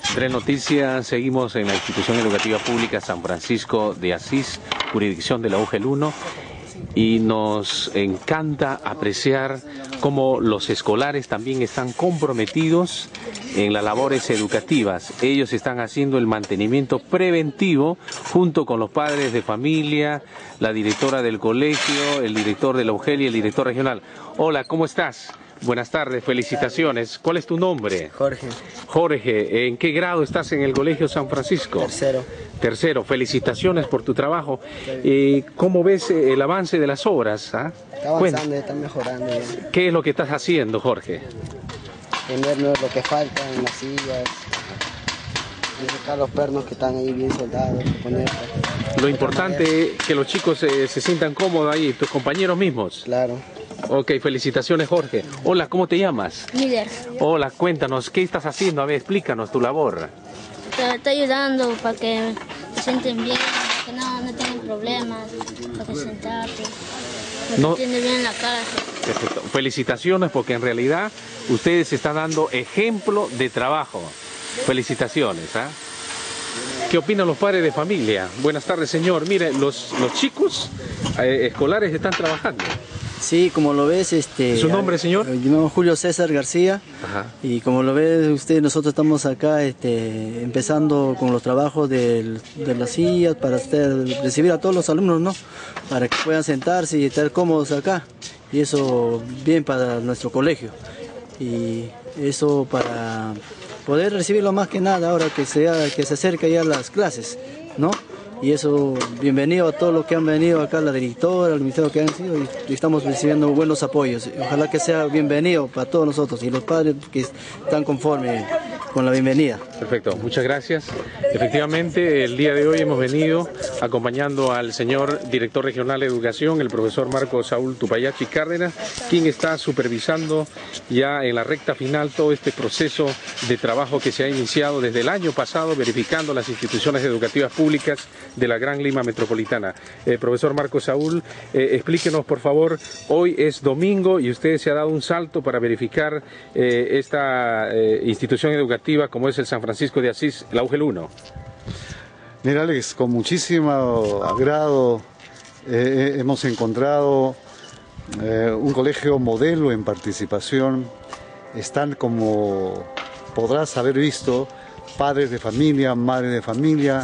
Tres Noticias, seguimos en la institución educativa pública San Francisco de Asís, jurisdicción de la UGEL 1, y nos encanta apreciar cómo los escolares también están comprometidos en las labores educativas. Ellos están haciendo el mantenimiento preventivo junto con los padres de familia, la directora del colegio, el director de la UGEL y el director regional. Hola, ¿cómo estás? Buenas tardes, felicitaciones. ¿Cuál es tu nombre? Jorge. Jorge, ¿en qué grado estás en el Colegio San Francisco? Tercero. Tercero, felicitaciones por tu trabajo. ¿Cómo ves el avance de las obras? ¿Ah? Está avanzando, está mejorando. Ya. ¿Qué es lo que estás haciendo, Jorge? Ponernos lo que falta en las sillas, y sacar los pernos que están ahí bien soldados. Lo importante es que los chicos se sientan cómodos ahí, tus compañeros mismos. Claro. Ok, felicitaciones, Jorge. Hola, ¿cómo te llamas? Líder. Hola, cuéntanos, ¿qué estás haciendo? A ver, explícanos tu labor. Está ayudando para que se sienten bien, para que no tengan problemas, para que sentarte, para No. que tienen bien la cara. Perfecto. Felicitaciones porque en realidad ustedes están dando ejemplo de trabajo. Felicitaciones. ¿Ah? ¿Qué opinan los padres de familia? Buenas tardes, señor. Mire, los chicos escolares están trabajando. Sí, como lo ves, ¿Su nombre, señor? Mi nombre es Julio César García. Ajá. Y como lo ve usted, nosotros estamos acá empezando con los trabajos de las sillas para recibir a todos los alumnos, ¿no? Para que puedan sentarse y estar cómodos acá. Y eso bien para nuestro colegio. Y eso para poder recibirlo más que nada ahora que se acerca ya las clases, ¿no? Y eso, bienvenido a todos los que han venido acá, la directora, el ministerio que han sido, y estamos recibiendo buenos apoyos. Ojalá que sea bienvenido para todos nosotros y los padres que están conformes con la bienvenida. Perfecto, muchas gracias. Efectivamente, el día de hoy hemos venido acompañando al señor director regional de educación, el profesor Marco Saúl Tupayachi Cárdenas, quien está supervisando ya en la recta final todo este proceso de trabajo que se ha iniciado desde el año pasado, verificando las instituciones educativas públicas de la Gran Lima Metropolitana. Profesor Marco Saúl, explíquenos por favor, hoy es domingo y usted se ha dado un salto para verificar esta institución educativa como es el San Francisco de Asís, la UGEL 1. Mira, Alex, con muchísimo agrado hemos encontrado un colegio modelo en participación. Están, como podrás haber visto, padres de familia, madres de familia,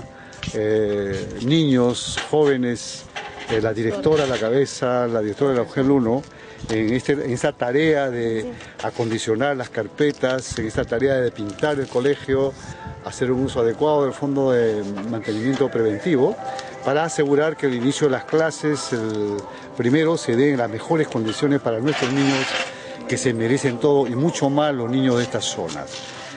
niños, jóvenes, la directora a la cabeza, la directora de la UGEL 1, en esta tarea de acondicionar las carpetas, en esta tarea de pintar el colegio, hacer un uso adecuado del fondo de mantenimiento preventivo, para asegurar que el inicio de las clases, el primero, se dé en las mejores condiciones para nuestros niños, que se merecen todo y mucho más los niños de estas zonas.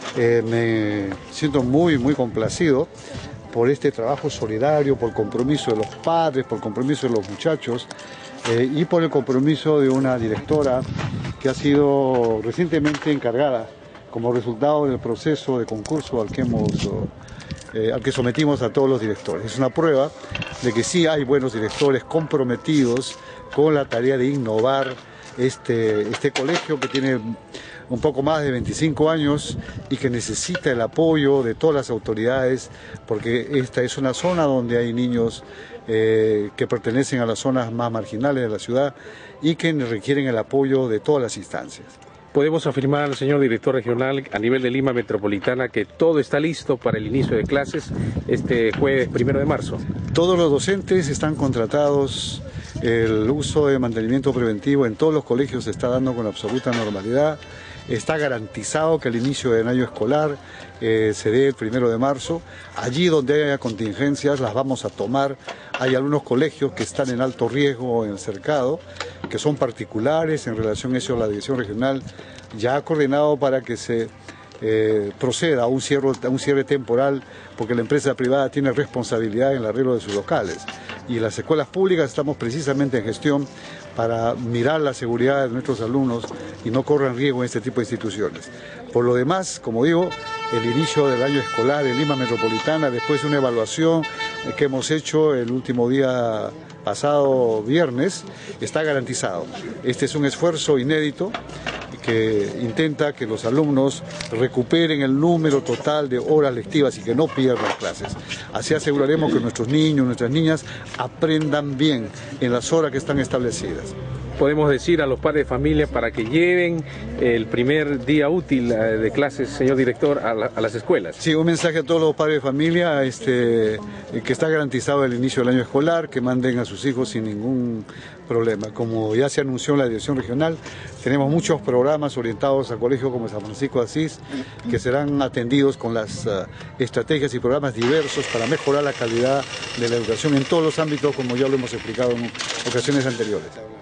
Me siento muy complacido por este trabajo solidario, por el compromiso de los padres, por el compromiso de los muchachos y por el compromiso de una directora que ha sido recientemente encargada como resultado del proceso de concurso al que sometimos a todos los directores. Es una prueba de que sí hay buenos directores comprometidos con la tarea de innovar este colegio que tiene un poco más de 25 años y que necesita el apoyo de todas las autoridades, porque esta es una zona donde hay niños que pertenecen a las zonas más marginales de la ciudad y que requieren el apoyo de todas las instancias. Podemos afirmar, señor director regional, a nivel de Lima Metropolitana, que todo está listo para el inicio de clases este jueves 1 de marzo. Todos los docentes están contratados, el uso de mantenimiento preventivo en todos los colegios se está dando con absoluta normalidad. Está garantizado que el inicio del año escolar se dé el 1 de marzo. Allí donde haya contingencias las vamos a tomar. Hay algunos colegios que están en alto riesgo en el cercado, que son particulares. En relación a eso, la Dirección Regional ya ha coordinado para que se proceda a un cierre temporal, porque la empresa privada tiene responsabilidad en el arreglo de sus locales. Y las escuelas públicas estamos precisamente en gestión para mirar la seguridad de nuestros alumnos y no corran riesgo en este tipo de instituciones. Por lo demás, como digo, el inicio del año escolar en Lima Metropolitana, después de una evaluación que hemos hecho el último día pasado viernes, está garantizado. Este es un esfuerzo inédito que intenta que los alumnos recuperen el número total de horas lectivas y que no pierdan clases. Así aseguraremos que nuestros niños, nuestras niñas aprendan bien en las horas que están establecidas. Podemos decir a los padres de familia para que lleven el primer día útil de clases, señor director, a las escuelas. Sí, un mensaje a todos los padres de familia, que está garantizado el inicio del año escolar, que manden a sus hijos sin ningún problema. Como ya se anunció en la dirección regional, tenemos muchos programas orientados a colegios como San Francisco de Asís, que serán atendidos con las estrategias y programas diversos para mejorar la calidad de la educación en todos los ámbitos, como ya lo hemos explicado en ocasiones anteriores.